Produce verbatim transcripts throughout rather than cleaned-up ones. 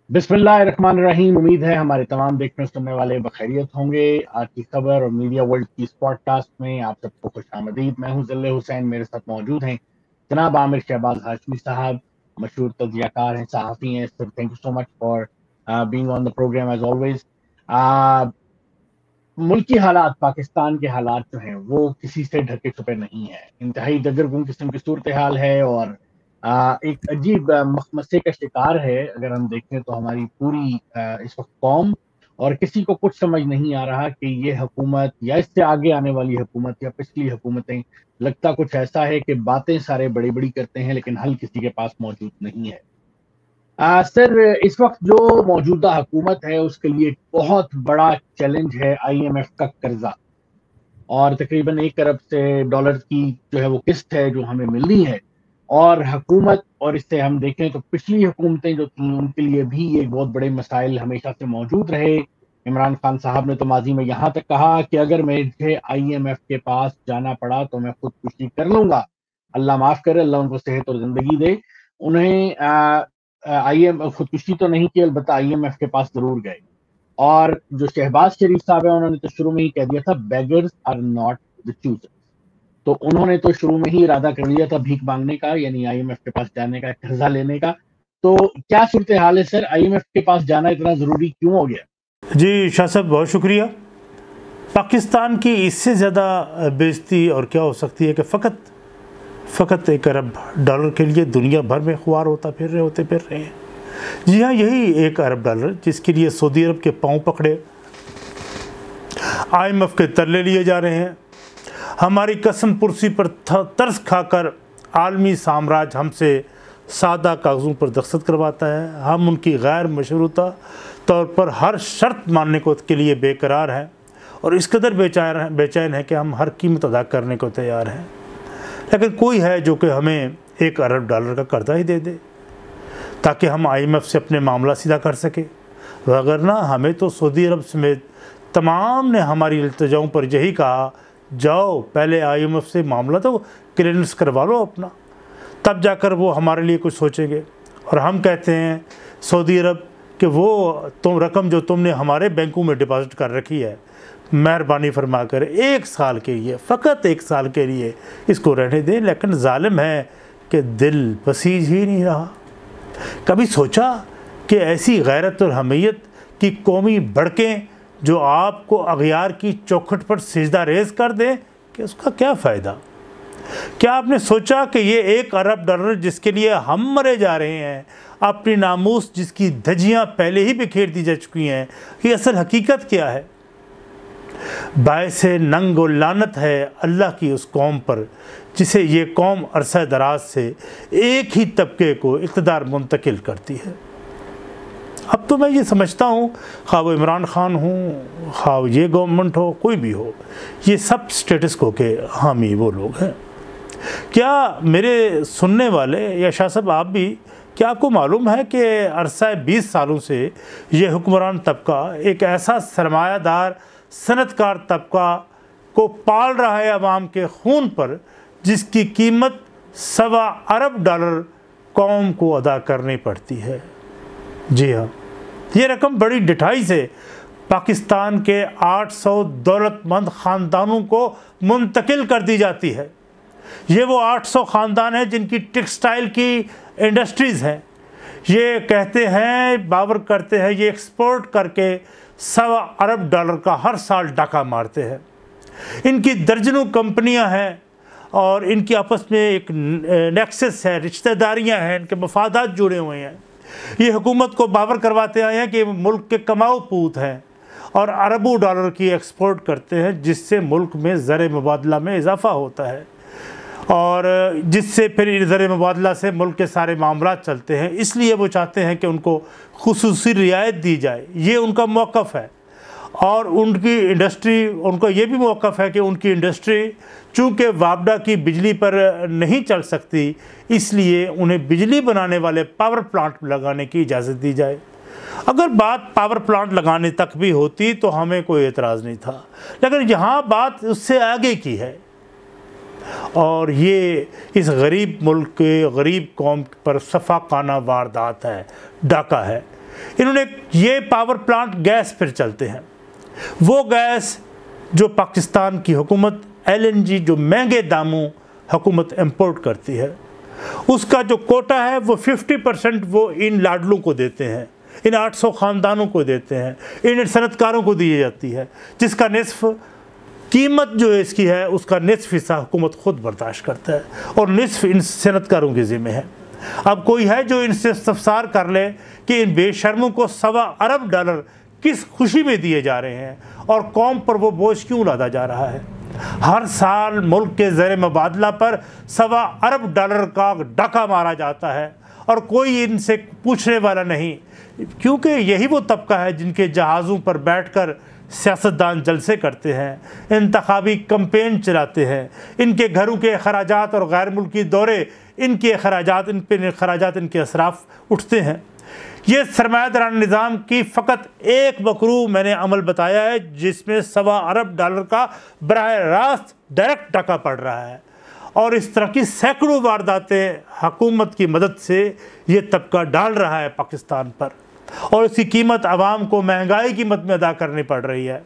बिस्मिल्लाहिर्रहमानिर्रहीम। उम्मीद है हमारे तमाम देखने सुनने वाले बखैरियत होंगे। आज की खबर और मीडिया वर्ल्ड की इस पॉडकास्ट में आप सबको खुश आमदीद। मैं हूं ज़िल्ले हुसैन, मेरे साथ मौजूद हैं जनाब आमिर शहबाज हाशमी साहब, मशहूर तज्जियाकार हैं, सहाफ़ी हैं। Sir, thank you so much for being on the program as always. मुल्की हालात, पाकिस्तान के हालात जो हैं वो किसी से ढके छुपे नहीं है। इंतहाई दगरगुन किस्म की सूरत हाल है और आ, एक अजीब आ, मखमसे का शिकार है। अगर हम देखें तो हमारी पूरी आ, इस वक्त कौम, और किसी को कुछ समझ नहीं आ रहा कि ये हुकूमत या इससे आगे आने वाली हुकूमत या पिछली हुकूमतें, लगता कुछ ऐसा है कि बातें सारे बड़ी बड़ी करते हैं लेकिन हल किसी के पास मौजूद नहीं है। आ, सर, इस वक्त जो मौजूदा हुकूमत है उसके लिए एक बहुत बड़ा चैलेंज है आईएमएफ का कर्जा, और तकरीबन एक अरब से डॉलर की जो है वो किस्त है जो हमें मिलनी है। और हुकूमत, और इससे हम देखें तो पिछली हुकूमतें जो थी उनके लिए भी ये बहुत बड़े मसाइल हमेशा से मौजूद रहे। इमरान खान साहब ने तो माजी में यहाँ तक कहा कि अगर मुझे आईएमएफ के पास जाना पड़ा तो मैं खुदकुशी कर लूंगा। अल्लाह माफ करे, अल्लाह उनको सेहत और जिंदगी दे। उन्हें आईएम खुदकुशी तो नहीं की, अलबत्ता आईएमएफ के पास जरूर गए। और जो शहबाज शरीफ साहब है उन्होंने तो शुरू में ही कह दिया था, beggars are not the choosers. तो उन्होंने तो शुरू में ही इरादा कर लिया था भीख मांगने का, यानी आईएमएफ के पास जाने का, कर्जा लेने का। तो क्या सूरत हाल है सर, आईएमएफ के पास जाना इतना जरूरी क्यों हो गया? जी शाह साहब, बहुत शुक्रिया। पाकिस्तान की इससे ज़्यादा बेइज्जती और क्या हो सकती है कि फ़कत फ़कत एक अरब डॉलर के लिए दुनिया भर में खुआर होता फिर रहे होते फिर रहे हैं। जी हाँ, यही एक अरब डॉलर जिसके लिए सऊदी अरब के पांव पकड़े आईएमएफ के तरले लिए जा रहे हैं। हमारी कसम पुरसी पर तरस खाकर आलमी साम्राज्य हमसे सादा कागज़ों पर दस्तखत करवाता है। हम उनकी गैर मशरूता तौर पर हर शर्त मानने को के लिए बेकरार हैं और इस कदर बेचैन बेचैन है कि हम हर कीमत अदा करने को तैयार हैं। लेकिन कोई है जो कि हमें एक अरब डॉलर का कर्जा ही दे दे ताकि हम आईएमएफ से अपने मामला सीधा कर सके, वगरना हमें तो सऊदी अरब समेत तमाम ने हमारी इल्तिजाओं पर यही कहा, जाओ पहले आईएमएफ से मामला तो क्लियरेंस करवा लो अपना, तब जाकर वो हमारे लिए कुछ सोचेंगे। और हम कहते हैं सऊदी अरब कि वो तुम रकम जो तुमने हमारे बैंकों में डिपॉजिट कर रखी है, मेहरबानी फरमा कर एक साल के लिए, फ़कत एक साल के लिए इसको रहने दें। लेकिन जालिम है कि दिल पसीज ही नहीं रहा। कभी सोचा कि ऐसी गैरत और हमीयत की कौमी भड़कें जो आपको अगयार की चौखट पर सिजदा रेज़ कर दें कि उसका क्या फ़ायदा? क्या आपने सोचा कि ये एक अरब डॉलर जिसके लिए हम मरे जा रहे हैं, अपनी नामूस जिसकी धज्जियाँ पहले ही बिखेर दी जा चुकी हैं, ये असल हकीकत क्या है? बायसे नंग व लानत है अल्लाह की उस कौम पर जिसे ये कौम अरसा दराज से एक ही तबके को इक़्तिदार मुंतकिल करती है। अब तो मैं ये समझता हूँ, खा वो इमरान खान हूँ, खा ये गवर्नमेंट हो, कोई भी हो, ये सब स्टेटस को के हामी वो लोग हैं। क्या मेरे सुनने वाले या शाह साहब आप भी, क्या आपको मालूम है कि अरसा बीस सालों से ये हुक्मरान तबका एक ऐसा सरमायादार सनतकार तबका को पाल रहा है अवाम के खून पर जिसकी कीमत सवा अरब डॉलर कौम को अदा करनी पड़ती है। जी हाँ, ये रकम बड़ी डिठाई से पाकिस्तान के आठ सौ दौलतमंद ख़ानदानों को मुंतकिल कर दी जाती है। ये वो आठ सौ ख़ानदान हैं जिनकी टेक्सटाइल की इंडस्ट्रीज़ हैं। ये कहते हैं, बावर करते हैं, ये एक्सपोर्ट करके सवा अरब डॉलर का हर साल डाका मारते हैं। इनकी दर्जनों कंपनियां हैं और इनकी आपस में एक नेक्सस है, रिश्तेदारियां हैं, इनके मफादात जुड़े हुए हैं। ये हुकूमत को बावर करवाते आए हैं कि मुल्क के कमाऊ पूत हैं और अरबों डॉलर की एक्सपोर्ट करते हैं, जिससे मुल्क में ज़र मुबादला में इजाफ़ा होता है और जिससे फिर ज़र मुबादला से मुल्क के सारे मामलात चलते हैं। इसलिए वो चाहते हैं कि उनको खुसूसी रियायत दी जाए, ये उनका मौक़िफ़ है। और उनकी इंडस्ट्री, उनको ये भी मौक़िफ़ है कि उनकी इंडस्ट्री चूँकि वापडा की बिजली पर नहीं चल सकती, इसलिए उन्हें बिजली बनाने वाले पावर प्लांट लगाने की इजाज़त दी जाए। अगर बात पावर प्लांट लगाने तक भी होती तो हमें कोई एतराज़ नहीं था, लेकिन यहाँ बात उससे आगे की है और ये इस गरीब मुल्क के गरीब कौम पर सफ़ाकाना वारदात है, डाका है। انہوں نے یہ پاور پلانٹ گیس پر چلتے ہیں، وہ گیس جو پاکستان کی حکومت ایل این جی جو مہنگے داموں حکومت امپورٹ کرتی ہے، اس کا جو کوٹا ہے وہ ففٹی پرسنٹ وہ ان لاڈلوں کو دیتے ہیں، ان آٹھ سو خاندانوں کو دیتے ہیں، ان صنعت کاروں کو دی جاتی ہے، جس کا نصف قیمت جو اس کی ہے اس کا نصف حصہ حکومت خود برداشت کرتا ہے اور نصف ان صنعت کاروں کے ذمہ ہے۔ اب کوئی ہے جو ان سے استفسار کر لے کہ ان بے شرموں کو سوا ارب ڈالر کس خوشی میں دیے جا رہے ہیں اور قوم پر وہ بوجھ کیوں لادا جا رہا ہے؟ ہر سال ملک کے زیر مبادلہ پر سوا ارب ڈالر کا ڈاکہ مارا جاتا ہے اور کوئی ان سے پوچھنے والا نہیں، کیونکہ یہی وہ طبقہ ہے جن کے جہازوں پر بیٹھ کر سیاستدان جلسے کرتے ہیں، انتخابی کمپین چلاتے ہیں، ان کے گھروں کے اخراجات اور غیر ملکی دورے، ان کے اخراجات ان پہ اخراجات ان کے اصراف اٹھتے ہیں۔ یہ سرمایہ دارانہ نظام کی فقط ایک مکروہ میں نے عمل بتایا ہے جس میں سوا ارب ڈالر کا براہ راست ڈائریکٹ ڈاکہ پڑ رہا ہے، اور اس طرح کی سینکڑوں وارداتیں حکومت کی مدد سے یہ طبقہ ڈال رہا ہے پاکستان پر، اور اس کی قیمت عوام کو مہنگائی کی قیمت میں ادا کرنی پڑ رہی ہے۔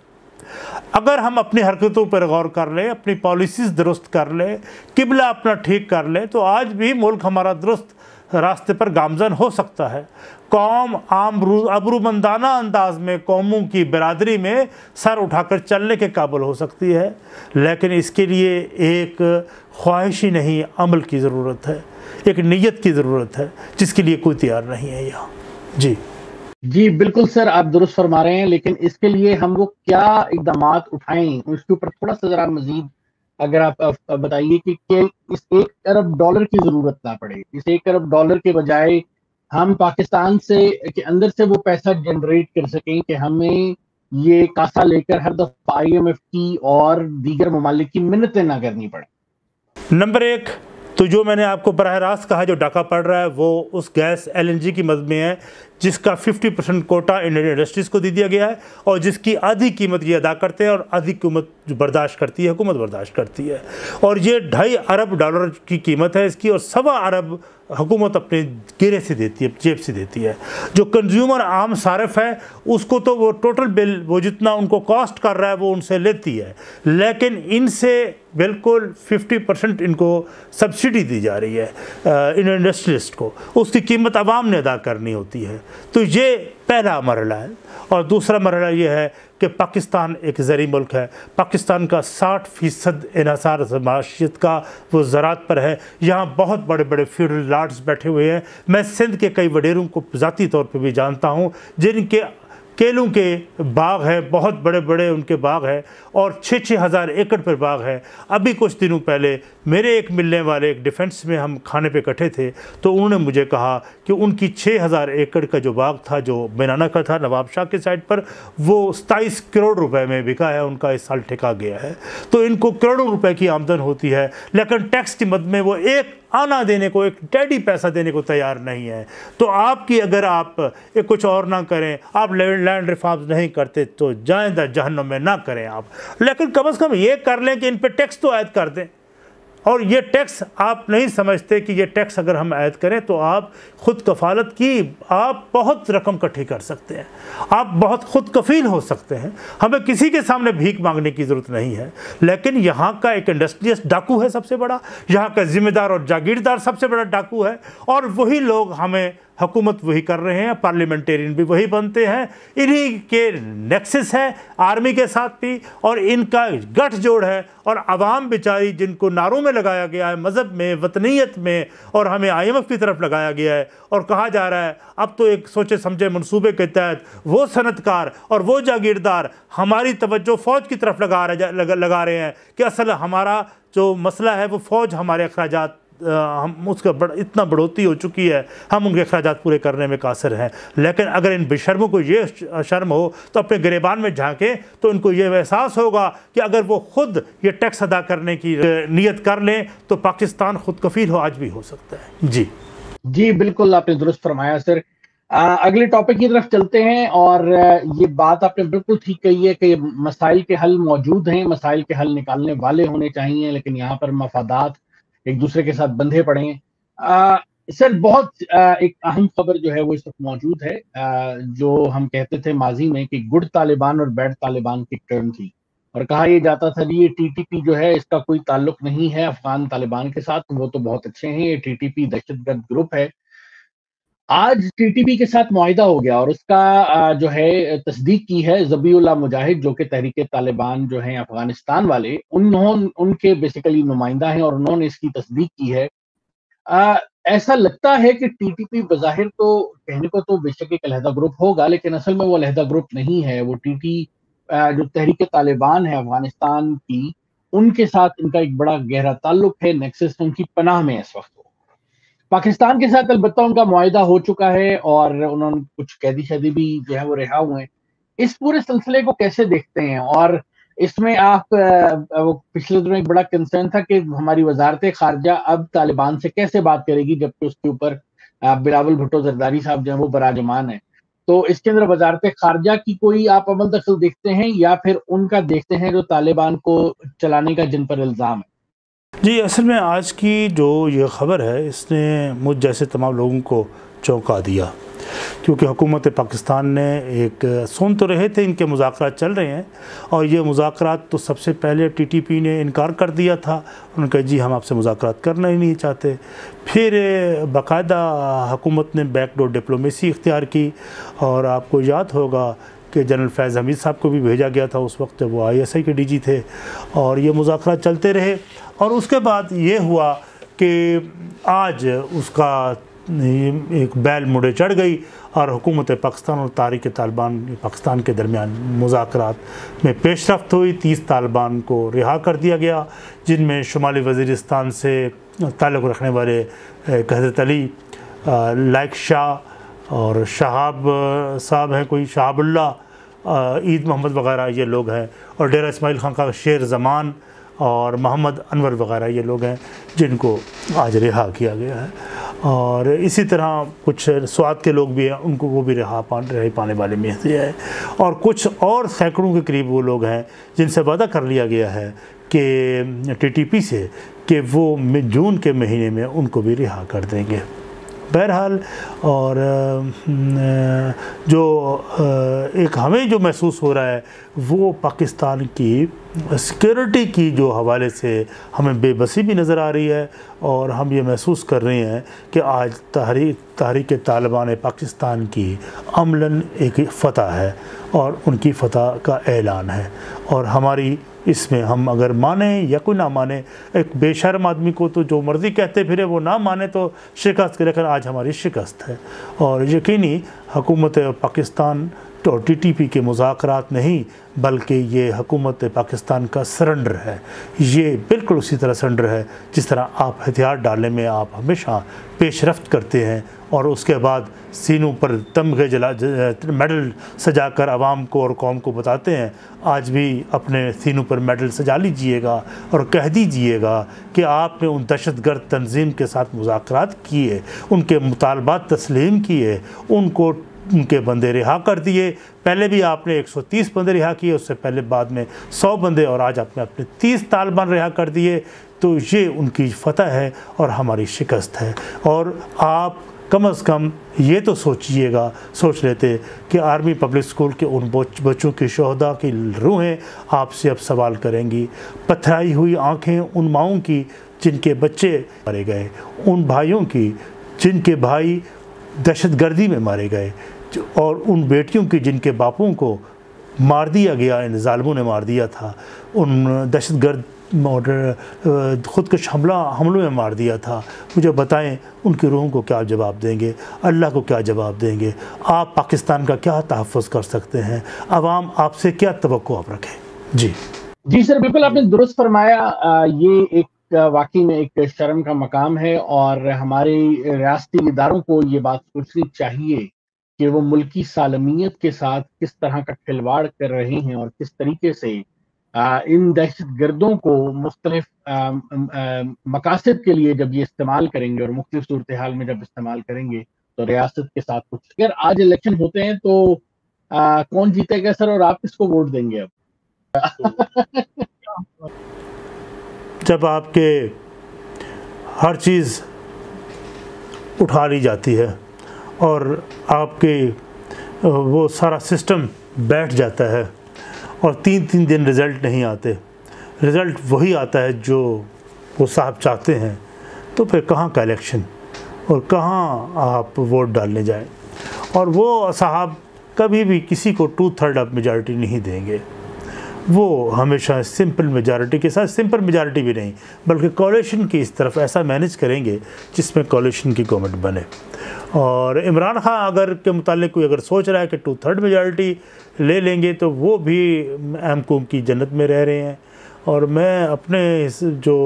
اگر ہم اپنی حرکتوں پر غور کر لیں، اپنی پالیسیز درست کر لیں، قبلہ اپنا ٹھیک کر لیں، تو آج بھی ملک ہمارا درست راستے پر گامزن ہو سکتا ہے۔ قوم عام ابرومندانہ انداز میں قوموں کی برادری میں سر اٹھا کر چلنے کے قابل ہو سکتی ہے، لیکن اس کے لیے ایک خواہش ہی نہیں، عمل کی ضرورت ہے، ایک نیت کی ضرورت ہے، جس کے لیے کوئی تیار نہیں ہے یہاں۔ جی جی بالکل سر، آپ درست فرما رہے ہیں، لیکن اس کے لیے ہم وہ کیا اقدامات اٹھائیں اس کے اوپر تھوڑا سا ذرا مزید اگر آپ بتائیے کہ اس ایک ارب ڈالر کی ضرورت نہ پڑے، اس ایک ارب ڈالر کے بجائے ہم پاکستان سے کے اندر سے وہ پیسہ جنریٹ کر سکیں کہ ہمیں یہ کاسا لے کر ہر دفعہ آئی ایم ایف کی اور دیگر ممالک کی منتیں نہ کرنی پڑے۔ نمبر ایک تو جو میں نے آپ کو براہ راست کہا جو ڈاکہ پڑ رہا ہے وہ اس گیس ایل این جی کی مد میں ہے، جس کا fifty percent quota Indian industries کو دے دیا گیا ہے، اور جس کی آدھی قیمت یہ ادا کرتے ہیں اور آدھی قیمت جو برداشت کرتی ہے حکومت برداشت کرتی ہے، اور یہ ڈھائی ارب ڈالر کی قیمت ہے اس کی، اور سوا ارب حکومت اپنے گرے سے دیتی ہے، جیب سے دیتی ہے۔ جو کنزیومر عام صارف ہے اس کو تو وہ ٹوٹل بل وہ جتنا ان کو کاسٹ کر رہا ہے وہ ان سے لیتی ہے، لیکن ان سے بالکل ففٹی پرسنٹ ان کو سبسڈی دی جا رہی ہے ان انڈسٹریلسٹ کو، اس کی قیمت عوام نے ادا کرنی ہوتی ہے۔ تو یہ پہلا مرحلہ ہے، اور دوسرا مرحلہ یہ ہے کہ پاکستان ایک زرعی ملک ہے، پاکستان کا ساٹھ فیصد انحصار معیشت کا وہ زراعت پر ہے، یہاں بہت بڑے بڑے فیوڈل لارڈز بیٹھے ہوئے ہیں۔ میں سندھ کے کئی وڈیروں کو ذاتی طور پہ بھی جانتا ہوں جن کے کیلوں کے باغ ہیں، بہت بڑے بڑے ان کے باغ ہیں، اور چھ چھ ہزار ایکڑ پر باغ ہے۔ ابھی کچھ دنوں پہلے میرے ایک ملنے والے ایک ڈیفنس میں ہم کھانے پہ اکٹھے تھے، تو انہوں نے مجھے کہا کہ ان کی چھ ہزار ایکڑ کا جو باغ تھا جو مینانہ کا تھا نواب شاہ کے سائٹ پر، وہ ستائیس کروڑ روپے میں بکا ہے، ان کا اس سال ٹھیکا گیا ہے۔ تو ان کو کروڑوں روپے کی آمدن ہوتی ہے، لیکن ٹیکس کی مد میں وہ ایک آنا دینے کو، ایک ٹیڈی پیسہ دینے کو تیار نہیں ہے۔ تو آپ کی اگر آپ کچھ اور نہ کریں، آپ لینڈ ریفارمز نہیں کرتے تو جائیں دا جہنم میں نہ کریں آپ، لیکن کم از کم یہ کر لیں کہ ان پہ ٹیکس تو عائد کر دیں۔ اور یہ ٹیکس آپ نہیں سمجھتے کہ یہ ٹیکس اگر ہم عائد کریں تو آپ خود کفالت کی آپ بہت رقم اکٹھی کر سکتے ہیں، آپ بہت خود کفیل ہو سکتے ہیں، ہمیں کسی کے سامنے بھیک مانگنے کی ضرورت نہیں ہے۔ لیکن یہاں کا ایک انڈسٹریلسٹ ڈاکو ہے سب سے بڑا، یہاں کا ذمہ دار اور جاگیردار سب سے بڑا ڈاکو ہے، اور وہی لوگ ہمیں حکومت وہی کر رہے ہیں، پارلیمنٹیرین بھی وہی بنتے ہیں، انہی کے نیکسس ہے آرمی کے ساتھ بھی، اور ان کا گٹھ جوڑ ہے، اور عوام بیچاری جن کو نعروں میں لگایا گیا ہے، مذہب میں، وطنیت میں، اور ہمیں آئی ایم ایف کی طرف لگایا گیا ہے، اور کہا جا رہا ہے اب تو ایک سوچے سمجھے منصوبے کے تحت وہ صنعت کار اور وہ جاگیردار ہماری توجہ فوج کی طرف لگا لگا رہے ہیں کہ اصل ہمارا جو مسئلہ ہے وہ فوج ہمارے اخراجات ہم اس کا بڑا اتنا بڑھوتی ہو چکی ہے، ہم ان کے اخراجات پورے کرنے میں قاصر ہیں۔ لیکن اگر ان بے شرموں کو یہ شرم ہو تو اپنے گریبان میں جھانکیں، تو ان کو یہ احساس ہوگا کہ اگر وہ خود یہ ٹیکس ادا کرنے کی نیت کر لیں تو پاکستان خود کفیل ہو آج بھی ہو سکتا ہے۔ جی جی بالکل آپ نے درست فرمایا سر۔ اگلے ٹاپک کی طرف چلتے ہیں، اور یہ بات آپ نے بالکل ٹھیک کہی ہے کہ مسائل کے حل موجود ہیں، مسائل کے حل نکالنے والے ہونے چاہیے، لیکن یہاں پر مفادات ایک دوسرے کے ساتھ بندھے پڑے ہیں۔ سر بہت ایک اہم خبر جو ہے وہ اس وقت موجود ہے، جو ہم کہتے تھے ماضی میں کہ گڈ طالبان اور بیڈ طالبان کی ٹرم تھی، اور کہا یہ جاتا تھا جی یہ ٹی ٹی پی جو ہے اس کا کوئی تعلق نہیں ہے افغان طالبان کے ساتھ، وہ تو بہت اچھے ہیں، یہ ٹی ٹی پی دہشت گرد گروپ ہے۔ آج ٹی ٹی پی کے ساتھ معاہدہ ہو گیا اور اس کا جو ہے تصدیق کی ہے ذبیح اللہ مجاہد، جو کہ تحریک طالبان جو ہیں افغانستان والے، انہوں ان کے بیسیکلی نمائندہ ہیں اور انہوں نے اس کی تصدیق کی ہے۔ آ, ایسا لگتا ہے کہ ٹی ٹی پی بظاہر تو کہنے کو تو بے شک ایک علیحدہ گروپ ہوگا، لیکن اصل میں وہ علیحدہ گروپ نہیں ہے۔ وہ ٹی ٹی جو تحریک طالبان ہے افغانستان کی، ان کے ساتھ ان کا ایک بڑا گہرا تعلق ہے، نیکسس ان کی پناہ میں اس وقت۔ پاکستان کے ساتھ البتہ ان کا معاہدہ ہو چکا ہے اور انہوں نے کچھ قیدی شیدی بھی جو ہے وہ رہا ہوئے ہیں۔ اس پورے سلسلے کو کیسے دیکھتے ہیں؟ اور اس میں آپ پچھلے دنوں ایک بڑا کنسرن تھا کہ ہماری وزارت خارجہ اب طالبان سے کیسے بات کرے گی جبکہ اس کے اوپر بلاول بھٹو زرداری صاحب جو ہیں وہ براجمان ہیں، تو اس کے اندر وزارت خارجہ کی کوئی آپ عمل دخل دیکھتے ہیں یا پھر ان کا دیکھتے ہیں جو طالبان کو چلانے کا جن پر الزام ہے؟ جی اصل میں آج کی جو یہ خبر ہے اس نے مجھ جیسے تمام لوگوں کو چونکا دیا، کیونکہ حکومت پاکستان نے ایک سن تو رہے تھے ان کے مذاکرات چل رہے ہیں، اور یہ مذاکرات تو سب سے پہلے ٹی ٹی پی نے انکار کر دیا تھا، انہوں نے کہا جی ہم آپ سے مذاکرات کرنا ہی نہیں چاہتے۔ پھر باقاعدہ حکومت نے بیک ڈور ڈپلومیسی اختیار کی، اور آپ کو یاد ہوگا کہ جنرل فیض حمید صاحب کو بھی بھیجا گیا تھا اس وقت جب وہ آئی ایس آئی کے ڈی جی تھے، اور یہ مذاکرات چلتے رہے۔ اور اس کے بعد یہ ہوا کہ آج اس کا ایک بیل مڑے چڑھ گئی اور حکومت پاکستان اور تحریک طالبان پاکستان کے درمیان مذاکرات میں پیش رفت ہوئی۔ تیس طالبان کو رہا کر دیا گیا، جن میں شمالی وزیرستان سے تعلق رکھنے والے حضرت علی، لائق شاہ اور شہاب صاحب ہیں، کوئی شہاب اللہ، عید محمد وغیرہ یہ لوگ ہیں، اور ڈیرہ اسماعیل خان کا شیر زمان اور محمد انور وغیرہ یہ لوگ ہیں جن کو آج رہا کیا گیا ہے۔ اور اسی طرح کچھ سوات کے لوگ بھی ہیں، ان کو وہ بھی رہا رہائی پانے والے میں سے ہے، اور کچھ اور سینکڑوں کے قریب وہ لوگ ہیں جن سے وعدہ کر لیا گیا ہے کہ ٹی ٹی پی سے کہ وہ جون کے مہینے میں ان کو بھی رہا کر دیں گے۔ بہرحال اور جو ایک ہمیں جو محسوس ہو رہا ہے وہ پاکستان کی سیکیورٹی کی جو حوالے سے ہمیں بے بسی بھی نظر آ رہی ہے، اور ہم یہ محسوس کر رہے ہیں کہ آج تحریک تحریک طالبان پاکستان کی عملاً ایک فتح ہے اور ان کی فتح کا اعلان ہے، اور ہماری اس میں ہم اگر مانیں یا کوئی نہ مانے، ایک بے شرم آدمی کو تو جو مرضی کہتے پھرے وہ نہ مانے تو شکست کے، لیکن آج ہماری شکست ہے، اور یقینی حکومت پاکستان اور ٹی ٹی پی کے مذاکرات نہیں بلکہ یہ حکومت پاکستان کا سرنڈر ہے۔ یہ بالکل اسی طرح سرنڈر ہے جس طرح آپ ہتھیار ڈالنے میں آپ ہمیشہ پیش رفت کرتے ہیں اور اس کے بعد سینوں پر تمغے جلا میڈل سجا کر عوام کو اور قوم کو بتاتے ہیں۔ آج بھی اپنے سینوں پر میڈل سجا لیجئے گا اور کہہ دیجئے گا کہ آپ نے ان دہشت گرد تنظیم کے ساتھ مذاکرات کیے، ان کے مطالبات تسلیم کیے، ان کو ان کے بندے رہا کر دیے۔ پہلے بھی آپ نے ایک سو تیس بندے رہا کیے، اس سے پہلے بعد میں سو بندے، اور آج آپ نے اپنے تیس طالبان رہا کر دیے، تو یہ ان کی فتح ہے اور ہماری شکست ہے۔ اور آپ کم از کم یہ تو سوچئے گا، سوچ لیتے کہ آرمی پبلک سکول کے ان بچوں کی شہداء کی روحیں آپ سے اب سوال کریں گی، پتھرائی ہوئی آنکھیں ان ماؤں کی جن کے بچے مارے گئے، ان بھائیوں کی جن کے بھائی دہشت گردی میں مارے گئے، اور ان بیٹیوں کی جن کے باپوں کو مار دیا گیا، ان ظالموں نے مار دیا تھا، ان دہشت گرد خودکش حملہ حملوں میں مار دیا تھا۔ مجھے بتائیں ان کی روحوں کو کیا جواب دیں گے، اللہ کو کیا جواب دیں گے، آپ پاکستان کا کیا تحفظ کر سکتے ہیں، عوام آپ سے کیا توقع آپ رکھیں؟ جی جی سر، بالکل آپ نے درست فرمایا۔ یہ ایک واقعی میں ایک شرم کا مقام ہے، اور ہمارے ریاستی اداروں کو یہ بات سوچنی چاہیے کہ وہ ملکی سالمیت کے ساتھ کس طرح کا کھلواڑ کر رہے ہیں، اور کس طریقے سے ان دہشت گردوں کو مختلف مقاصد کے لیے جب یہ استعمال کریں گے، اور مختلف صورتحال میں جب استعمال کریں گے تو ریاست کے ساتھ کچھ۔ اگر آج الیکشن ہوتے ہیں تو کون جیتے گا سر، اور آپ کس کو ووٹ دیں گے اب؟ جب آپ کے ہر چیز اٹھا لی جاتی ہے اور آپ کے وہ سارا سسٹم بیٹھ جاتا ہے اور تین تین دن رزلٹ نہیں آتے، رزلٹ وہی آتا ہے جو وہ صاحب چاہتے ہیں، تو پھر کہاں کا الیکشن اور کہاں آپ ووٹ ڈالنے جائیں؟ اور وہ صاحب کبھی بھی کسی کو ٹو تھرڈ آف میجارٹی نہیں دیں گے، وہ ہمیشہ سمپل میجارٹی کے ساتھ، سمپل میجارٹی بھی نہیں بلکہ کولیشن کی اس طرف ایسا مینج کریں گے جس میں کولیشن کی گورنمنٹ بنے۔ اور عمران خان اگر کے متعلق کوئی اگر سوچ رہا ہے کہ ٹو تھرڈ میجارٹی لے لیں گے تو وہ بھی ایم قوم کی جنت میں رہ رہے ہیں۔ اور میں اپنے جو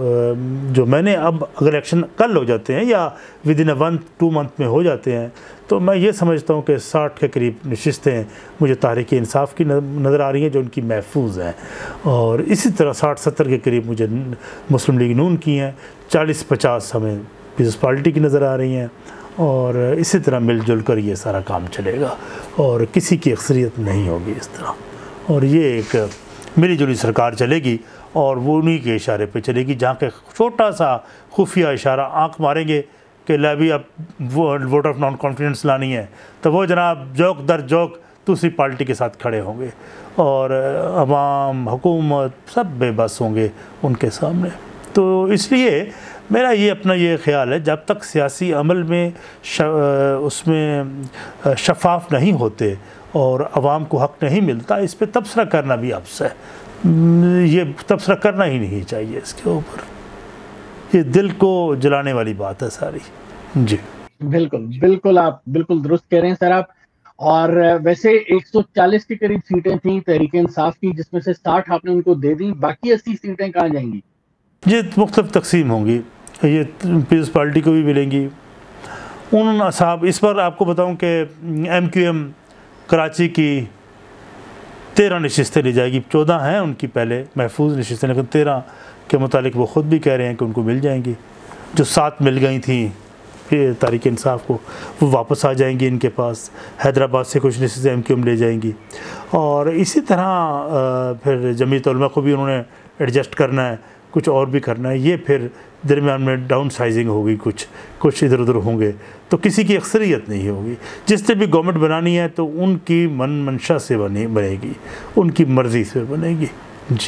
جو میں نے اب اگر الیکشن کل ہو جاتے ہیں یا within a one two month میں ہو جاتے ہیں تو میں یہ سمجھتا ہوں کہ ساٹھ کے قریب نشستیں مجھے تحریک انصاف کی نظر آ رہی ہیں جو ان کی محفوظ ہیں، اور اسی طرح ساٹھ ستر کے قریب مجھے مسلم لیگ نون کی ہیں، چالیس پچاس ہمیں پیپلز پارٹی کی نظر آ رہی ہیں، اور اسی طرح مل جل کر یہ سارا کام چلے گا اور کسی کی اکثریت نہیں ہوگی اس طرح، اور یہ ایک ملی جلی سرکار چلے گی اور وہ انہی کے اشارے پہ چلے گی جہاں کے چھوٹا سا خفیہ اشارہ آنکھ ماریں گے کہ لابی اب ووٹ آف نان کانفیڈنس لانی ہے تو وہ جناب جوک در جوک دوسری پارٹی کے ساتھ کھڑے ہوں گے اور عوام حکومت سب بے بس ہوں گے ان کے سامنے۔ تو اس لیے میرا یہ اپنا یہ خیال ہے جب تک سیاسی عمل میں اس میں شفاف نہیں ہوتے اور عوام کو حق نہیں ملتا، اس پہ تبصرہ کرنا بھی افس ہے، یہ تبصرہ کرنا ہی نہیں چاہیے اس کے اوپر، یہ دل کو جلانے والی بات ہے ساری۔ جی بالکل بالکل، آپ بالکل درست کہہ رہے ہیں سر آپ۔ اور ویسے ایک سو چالیس کے قریب سیٹیں تھیں تحریک انصاف کی، جس میں سے ساٹھ آپ نے ان کو دے دی، باقی اسی سیٹیں کہاں جائیں گی؟ یہ مختلف تقسیم ہوں گی، یہ پیپلز پارٹی کو بھی ملیں گی ان اصحاب۔ اس پر آپ کو بتاؤں کہ ایم کیو ایم کراچی کی تیرہ نشستیں لی جائے گی، چودہ ہیں ان کی پہلے محفوظ نشستیں، لیکن تیرہ کے متعلق وہ خود بھی کہہ رہے ہیں کہ ان کو مل جائیں گی، جو سات مل گئی تھیں تحریک انصاف کو وہ واپس آ جائیں گی ان کے پاس۔ حیدرآباد سے کچھ نشستیں ایم کیو ایم لے جائیں گی، اور اسی طرح پھر جمعیت علماء کو بھی انہوں نے ایڈجسٹ کرنا ہے، کچھ اور بھی کرنا ہے، یہ پھر درمیان میں ڈاؤن سائزنگ ہوگی، کچھ کچھ ادھر ادھر ہوں گے، تو کسی کی اکثریت نہیں ہوگی۔ جس نے بھی گورنمنٹ بنانی ہے تو ان کی من منشا سے بنے بنے گی، ان کی مرضی سے بنے گی۔ جی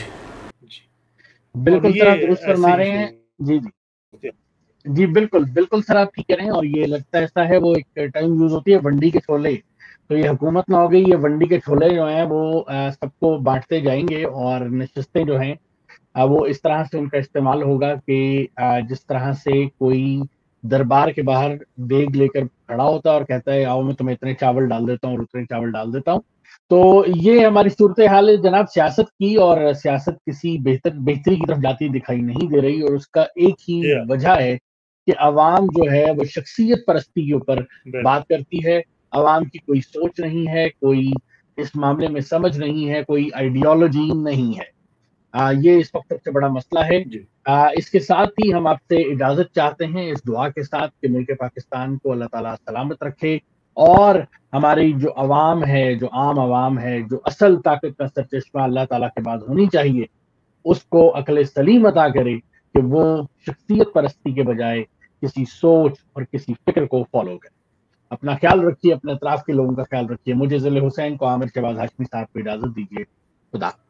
بالکل سر آپ درست فرما رہے ہیں۔ جی جی جی بالکل بالکل سر آپ ٹھیک کہہ رہے ہیں، اور یہ لگتا ایسا ہے وہ ایک ٹائم یوز ہوتی ہے ونڈی کے چھولے، تو یہ حکومت نہ ہو گئی، یہ ونڈی کے چھولے جو ہیں وہ سب کو بانٹتے جائیں گے، اور نشستیں جو ہیں وہ اس طرح سے ان کا استعمال ہوگا کہ جس طرح سے کوئی دربار کے باہر دیگ لے کر کھڑا ہوتا ہے اور کہتا ہے آؤ میں تمہیں اتنے چاول ڈال دیتا ہوں اور اتنے چاول ڈال دیتا ہوں۔ تو یہ ہماری صورتحال ہے جناب سیاست کی، اور سیاست کسی بہتر بہتری کی طرف جاتی دکھائی نہیں دے رہی، اور اس کا ایک ہی وجہ ہے کہ عوام جو ہے وہ شخصیت پرستی کے اوپر بات کرتی ہے، عوام کی کوئی سوچ نہیں ہے، کوئی اس معاملے میں سمجھ نہیں ہے، کوئی آئیڈیالوجی نہیں ہے۔ آ, یہ اس وقت سب سے بڑا مسئلہ ہے۔ آ, اس کے ساتھ ہی ہم آپ سے اجازت چاہتے ہیں اس دعا کے ساتھ کہ ملک پاکستان کو اللہ تعالیٰ سلامت رکھے، اور ہماری جو عوام ہے، جو عام عوام ہے، جو اصل طاقت کا سرچشمہ اللہ تعالیٰ کے بعد ہونی چاہیے، اس کو عقل سلیم عطا کرے کہ وہ شخصیت پرستی کے بجائے کسی سوچ اور کسی فکر کو فالو کرے۔ اپنا خیال رکھیے، اپنے اطراف کے لوگوں کا خیال رکھیے۔ مجھے ذل حسین کو عامر شہباز ہاشمی صاحب کو اجازت دیجیے۔ خدا